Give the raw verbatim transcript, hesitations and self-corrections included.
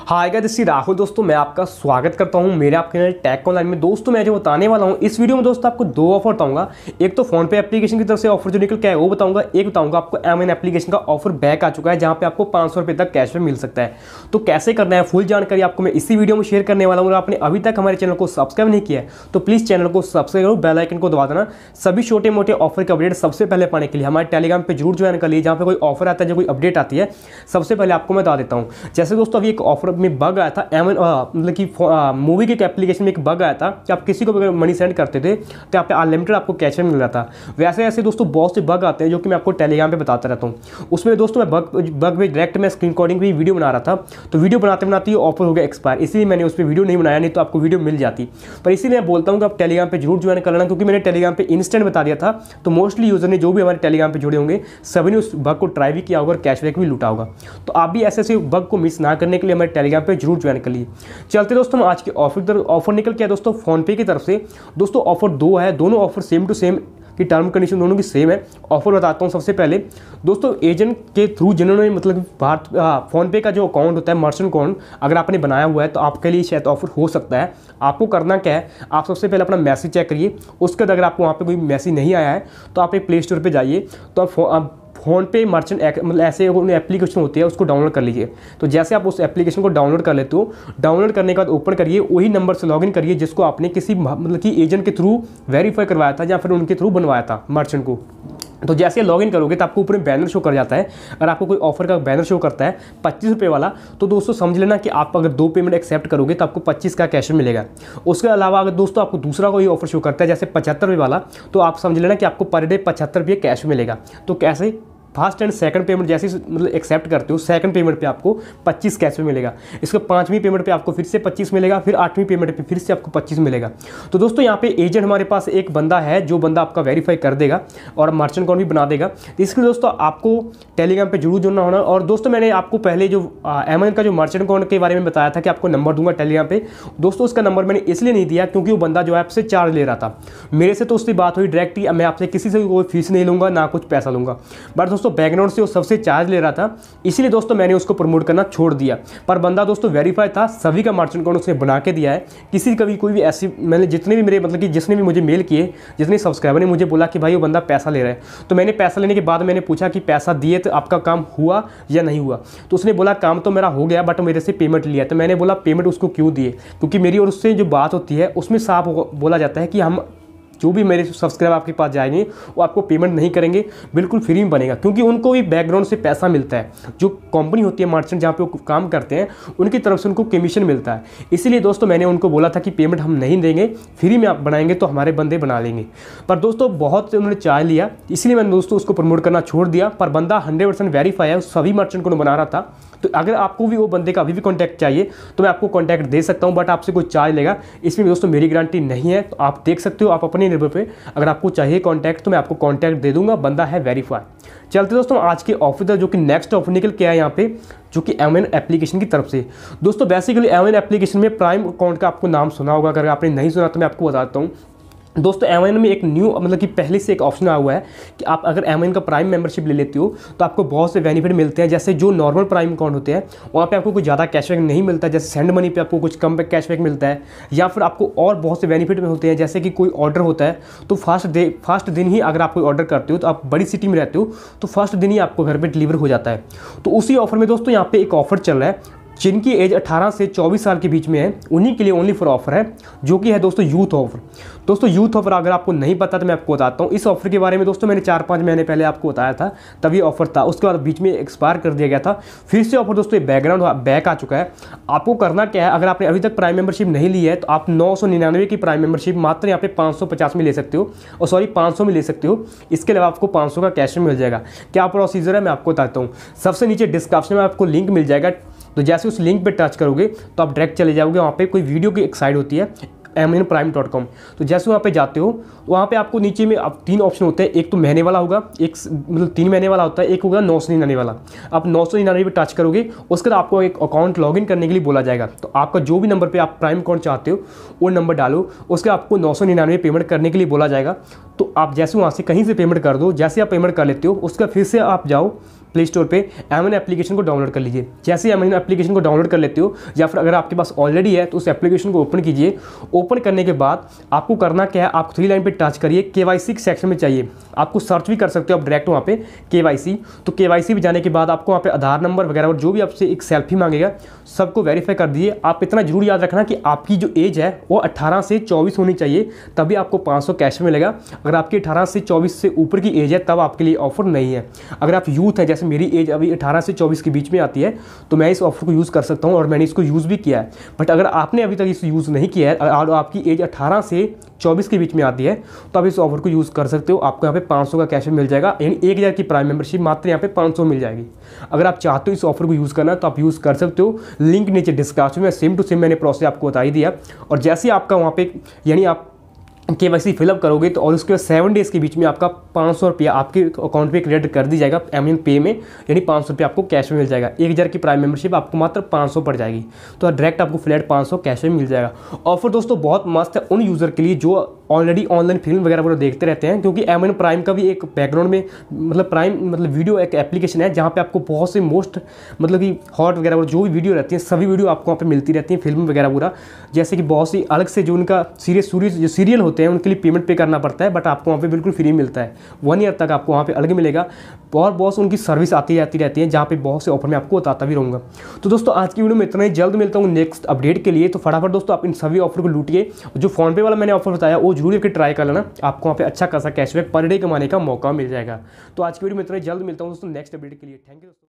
Hi guys, this is Rahul. दोस्तों मैं आपका स्वागत करता हूं मेरे आपके चैनल टेक ऑनलाइन में। दोस्तों मैं जो बताने वाला हूं इस वीडियो में दोस्तों आपको दो ऑफर बताऊंगा। एक तो फोन पे एप्लीकेशन की तरफ से ऑफर जो निकल के है वो बताऊंगा, एक बताऊंगा आपको एमएन एप्लीकेशन का ऑफर बैक आ चुका है जहां पे आपको पाँच सौ रुपये तक कैशबैक मिल सकता है। तो कैसे करना है फुल जानकारी आपको मैं इसी वीडियो में शेयर करने वाला हूँ। आपने अभी तक हमारे चैनल को सब्सक्राइब नहीं किया है तो प्लीज़ चैनल को सब्सक्राइब करो, बेल आइकन को दबा देना। सभी छोटे मोटे ऑफर के अपडेट सबसे पहले पाने के लिए हमारे टेलीग्राम पे जरूर ज्वाइन कर लिए, जहाँ पे कोई ऑफर आता है, जो कोई अपडेट आती है सबसे पहले आपको मैं बता देता हूँ। जैसे दोस्तों अभी एक ऑफर में बग आया था, मतलब कि मूवी के एप्लीकेशन में एक बग आया था कि आप किसी को भी मनी सेंड करते थे तो यहाँ पे अनलिमिटेड आपको कैशबैक मिल रहा था। वैसे ऐसे दोस्तों बहुत से बग आते हैं जो कि मैं आपको टेलीग्राम पे बताता रहता हूँ। उसमें दोस्तों मैं बग बग में डायरेक्ट मैं स्क्रीन रिकॉर्डिंग भी वीडियो बना रहा था, तो वीडियो बनाते बनाते ऑफर हो गया एक्सपायर, इसलिए मैंने उस पर वीडियो नहीं बनाया, नहीं तो आपको वीडियो मिल जाती। पर इसीलिए मैं बोलता हूँ कि आप टेलीग्राम पे जरूर ज्वाइन कर लेना, क्योंकि मैंने टेलीग्राम पे इंस्टेंट बता दिया था। तो मोस्टली यूजर ने जो भी हमारे टेलीग्राम पे जुड़े होंगे सभी ने उस बग को ट्राई भी किया होगा और कैशबैक भी लूटा होगा। तो आप भी ऐसे ऐसे बग को मिस ना करने के लिए हमारे टेलीग्राम पे जरूर ज्वाइन कर लिए। चलते दोस्तों आज के ऑफर ऑफर निकल के दोस्तों फोन पे की तरफ से। दोस्तों ऑफर दो है, दोनों ऑफर सेम टू सेम की टर्म कंडीशन दोनों की सेम है। ऑफर बताता हूँ सबसे पहले दोस्तों, एजेंट के थ्रू जिन्होंने मतलब भारत फोन पे का जो अकाउंट होता है मर्चेंट अकाउंट अगर आपने बनाया हुआ है तो आपके लिए शायद ऑफर हो सकता है। आपको करना क्या है, आप सबसे पहले अपना मैसेज चेक करिए, उसके बाद अगर आपको वहाँ पे कोई मैसेज नहीं आया है तो आप एक प्ले स्टोर पर जाइए, तो आप फ़ोन पे मर्चेंट मतलब ऐसे एप्लीकेशन होती है उसको डाउनलोड कर लीजिए। तो जैसे आप उस एप्लीकेशन को डाउनलोड कर लेते हो, डाउनलोड करने के बाद ओपन करिए, वही नंबर से लॉगिन करिए जिसको आपने किसी मतलब कि एजेंट के थ्रू वेरीफाई करवाया था या फिर उनके थ्रू बनवाया था मर्चेंट को। तो जैसे लॉगिन करोगे तो आपको ऊपर में बैनर शो कर जाता है। अगर आपको कोई ऑफर का बैनर शो करता है पच्चीस रुपये वाला, तो दोस्तों समझ लेना कि आप अगर दो पेमेंट एक्सेप्ट करोगे तो आपको पच्चीस का कैश मिलेगा। उसके अलावा अगर दोस्तों आपको दूसरा कोई ऑफर शो करता है जैसे पचहत्तर रुपये वाला, तो आप समझ लेना कि आपको पर डे पचहत्तर रुपये कैश मिलेगा। तो कैसे फर्स्ट एंड सेकंड पेमेंट जैसे मतलब एक्सेप्ट करते हो, सेकंड पेमेंट पे आपको पच्चीस कैश में मिलेगा। इसके पांचवीं पेमेंट पे आपको फिर से पच्चीस मिलेगा, फिर आठवीं पेमेंट पे फिर से आपको पच्चीस मिलेगा। तो दोस्तों यहाँ पे एजेंट हमारे पास एक बंदा है जो बंदा आपका वेरीफाई कर देगा और मर्चेंट अकाउंट भी बना देगा। तो इसके लिए दोस्तों आपको टेलीग्राम पे जरूर जुड़ना होना। और दोस्तों मैंने आपको पहले जो एमएन का जो मर्चेंट अकाउंट के बारे में बताया था कि आपको नंबर दूंगा टेलीग्राम पे, दोस्तों उसका नंबर मैंने इसलिए नहीं दिया क्योंकि वो बंदा जो है आपसे चार्ज ले रहा था। मेरे से तो उससे बात हुई डायरेक्ट ही, मैं आपसे किसी से कोई फीस नहीं लूंगा ना कुछ पैसा लूंगा, बट दोस्तों बैकग्राउंड से सबसे चार्ज ले रहा था, इसीलिए दोस्तों मैंने उसको प्रमोट करना छोड़ दिया। पर बंदा दोस्तों वेरीफाई था, सभी का मर्चेंट अकाउंट उसने बना के दिया है। किसी कभी कोई भी ऐसी मैंने जितने भी मेरे मतलब कि जिसने भी मुझे मेल किए, जितने सब्सक्राइबर ने मुझे बोला कि भाई वो बंदा पैसा ले रहा है, तो मैंने पैसा लेने के बाद मैंने पूछा कि पैसा दिए तो आपका काम हुआ या नहीं हुआ। तो उसने बोला काम तो मेरा हो गया बट मेरे से पेमेंट लिया। तो मैंने बोला पेमेंट उसको क्यों दिए, क्योंकि मेरी और उससे जो बात होती है उसमें साफ बोला जाता है कि हम जो भी मेरे सब्सक्राइबर आपके पास जाएंगे वो आपको पेमेंट नहीं करेंगे, बिल्कुल फ्री में बनेगा, क्योंकि उनको भी बैकग्राउंड से पैसा मिलता है। जो कंपनी होती है मर्चेंट जहाँ पे वो काम करते हैं उनकी तरफ से उनको कमीशन मिलता है। इसीलिए दोस्तों मैंने उनको बोला था कि पेमेंट हम नहीं देंगे, फ्री में आप बनाएंगे तो हमारे बंदे बना लेंगे। पर दोस्तों बहुत उन्होंने चार्ज लिया, इसलिए मैंने दोस्तों उसको प्रमोट करना छोड़ दिया। पर बंदा हंड्रेड परसेंट वेरीफाई है, सभी मर्चेंट को बना रहा था। तो अगर आपको भी वो बंदे का अभी भी कॉन्टैक्ट चाहिए तो मैं आपको कॉन्टैक्ट दे सकता हूँ, बट आपसे कोई चार्ज लेगा, इसमें दोस्तों मेरी गारंटी नहीं है। तो आप देख सकते हो, आप अपने निर्भर पे अगर आपको चाहिए कॉन्टैक्ट तो मैं आपको कॉन्टैक्ट दे दूंगा, बंदा है वेरीफाई। चलते दोस्तों आज के ऑफर जो कि नेक्स्ट ऑफर निकल के आया यहाँ पे, जो कि एमएन एप्लीकेशन की तरफ से। दोस्तों बेसिकली एमएन एप्लीकेशन में प्राइम अकाउंट का आपको नाम सुना होगा, अगर आपने नहीं सुना तो मैं आपको बताता हूँ। दोस्तों एमएन में एक न्यू मतलब कि पहले से एक ऑप्शन आया हुआ है कि आप अगर एमएन का प्राइम मेंबरशिप ले लेते हो तो आपको बहुत से बेनिफिट मिलते हैं। जैसे जो नॉर्मल प्राइम अकाउंट होते हैं वहाँ पे आपको कुछ ज़्यादा कैशबैक नहीं मिलता है, जैसे सेंड मनी पे आपको कुछ कम कैशबैक मिलता है, या फिर आपको और बहुत से बेनिफिट में होते हैं। जैसे कि कोई ऑर्डर होता है तो फर्स्ट डे फर्स्ट दिन ही अगर आप कोई ऑर्डर करते हो तो आप बड़ी सिटी में रहते हो तो फर्स्ट दिन ही आपको घर पर डिलीवर हो जाता है। तो उसी ऑफर में दोस्तों यहाँ पे एक ऑफर चल रहा है, जिनकी एज अठारह से चौबीस साल के बीच में है उन्हीं के लिए ओनली फॉर ऑफर है, जो कि है दोस्तों यूथ ऑफर। दोस्तों यूथ ऑफर अगर आपको नहीं पता तो मैं आपको बताता हूँ। इस ऑफर के बारे में दोस्तों मैंने चार पाँच महीने पहले आपको बताया था, तभी ऑफर था, उसके बाद बीच में एक्सपायर कर दिया गया था। फिर से ऑफर दोस्तों बैकग्राउंड बैक आ चुका है। आपको करना क्या है, अगर आपने अभी तक प्राइम मेंबरशिप नहीं ली है तो आप नौ सौ निन्यानवे की प्राइम मेंबरशिप मात्र यहाँ पे पाँच सौ पचास में ले सकते हो, और सॉरी पाँच सौ में ले सकते हो। इसके अलावा आपको पाँच सौ का कैश में मिल जाएगा। क्या प्रोसीजर है मैं आपको बताता हूँ। सबसे नीचे डिस्क्रिप्शन में आपको लिंक मिल जाएगा, तो जैसे उस लिंक पे टच करोगे तो आप डायरेक्ट चले जाओगे, वहाँ पे कोई वीडियो की एक साइड होती है M N prime dot com. तो जैसे वहाँ पे जाते हो वहाँ पे आपको नीचे में अब तीन ऑप्शन होते हैं, एक तो महीने वाला होगा, एक मतलब तीन महीने वाला होता है, एक होगा नौ सौ निन्यानवे वाला। आप नौ सौ निन्यानवे पे टच करोगे, उसके बाद आपको एक अकाउंट लॉगिन करने के लिए बोला जाएगा। तो आपका जो भी नंबर पे आप प्राइम अकाउंट चाहते हो वो नंबर डालो, उसके आपको नौ सौ निन्यानवे पेमेंट करने के लिए बोला जाएगा। तो आप जैसे वहाँ से कहीं से पेमेंट कर दो, जैसे आप पेमेंट कर लेते हो उसका फिर से आप जाओ प्ले स्टोर पे एमएन एप्लीकेशन को डाउनलोड कर लीजिए। जैसे ही एमएन एप्लीकेशन को डाउनलोड कर लेते हो या फिर अगर आपके पास ऑलरेडी है तो उस एप्लीकेशन को ओपन कीजिए। ओपन करने के बाद आपको करना क्या है, आप थ्री लाइन पे टच करिए, केवाईसी सेक्शन में चाहिए, आपको सर्च भी कर सकते हो आप डायरेक्ट वहाँ पे केवाईसी। तो केवाईसी पे जाने के बाद आपको वहाँ पे आधार नंबर वगैरह और जो भी आपसे एक सेल्फी मांगेगा सबको वेरीफाई कर दीजिए। आप इतना जरूर याद रखना कि आपकी जो एज है वो अट्ठारह से चौबीस होनी चाहिए, तभी आपको पाँच सौ कैश मिलेगा। अगर आपकी अठारह से चौबीस से ऊपर की एज है तब आपके लिए ऑफर नहीं है। अगर आप यूथ हैं, जैसे मेरी एज अभी अठारह से चौबीस के बीच में आती है, तो मैं इस ऑफर को यूज़ कर सकता हूँ और मैंने इसको यूज़ भी किया है। बट अगर आपने अभी तक इसे यूज़ नहीं किया है और आपकी एज अठारह से चौबीस के बीच में आती है तो आप इस ऑफर को यूज़ कर सकते हो। आपको यहाँ पे पाँच सौ का कैश मिल जाएगा, यानी एक हज़ार की प्राइम मेंबरशिप मात्र यहाँ पे पाँच सौ मिल जाएगी। अगर आप चाहते हो इस ऑफर को यूज़ करना तो आप यूज़ कर सकते हो। लिंक नीचे डिस्क्रिप्शन में सेम टू सेम मैंने प्रोसेस आपको बता ही दिया। और जैसे आपका वहाँ पे यानी आप केवाईसी फिलअप करोगे तो और उसके बाद सेवन डेज़ के बीच में आपका पाँच सौ रुपया आपके अकाउंट पे क्रेडिट कर दी जाएगा एमएन पे में, यानी पाँच सौ रुपया आपको कैश में मिल जाएगा। एक हज़ार की प्राइम मेंबरशिप आपको मात्र पाँच सौ पड़ जाएगी, तो डायरेक्ट आपको फ्लैट पाँच सौ कैश में मिल जाएगा। ऑफर दोस्तों बहुत मस्त है उन यूज़र के लिए जो ऑलरेडी ऑनलाइन फिल्म वगैरह वगैरह देखते रहते हैं, क्योंकि एमएन प्राइम का भी एक बैकग्राउंड में मतलब प्राइम मतलब वीडियो एक एप्लीकेशन है जहाँ पे आपको बहुत से मोस्ट मतलब कि हॉट वगैरह जो भी वीडियो रहती है सभी वीडियो आपको वहाँ पे मिलती रहती है, फिल्म वगैरह पूरा। जैसे कि बहुत सी अलग से जो उनका सीरीज सीरीज जो सीरियल होते हैं उनके लिए पेमेंट पे करना पड़ता है, बट आपको वहाँ पे बिल्कुल फ्री मिलता है। वन ईयर तक आपको वहाँ पे अलग मिलेगा। और बहुत से उनकी सर्विस आती जाती रहती है जहाँ पे बहुत से ऑफर में आपको बताता भी रहूँगा। तो दोस्तों आज की वीडियो में इतना ही, जल्द मिलता हूँ नेक्स्ट अपडेट के लिए। तो फटाफट दोस्तों आप इन सभी ऑफर को लूटिए। जो फोन पे वाला मैंने ऑफर बताया वो जरूर करके ट्राई कर लेना, आपको वहाँ पे अच्छा खासा कैशबैक पर डे कमाने का मौका मिल जाएगा। तो आज की वीडियो में इतना ही, जल्द मिलता हूँ दोस्तों नेक्स्ट अपडेट के लिए। थैंक यू दोस्तों।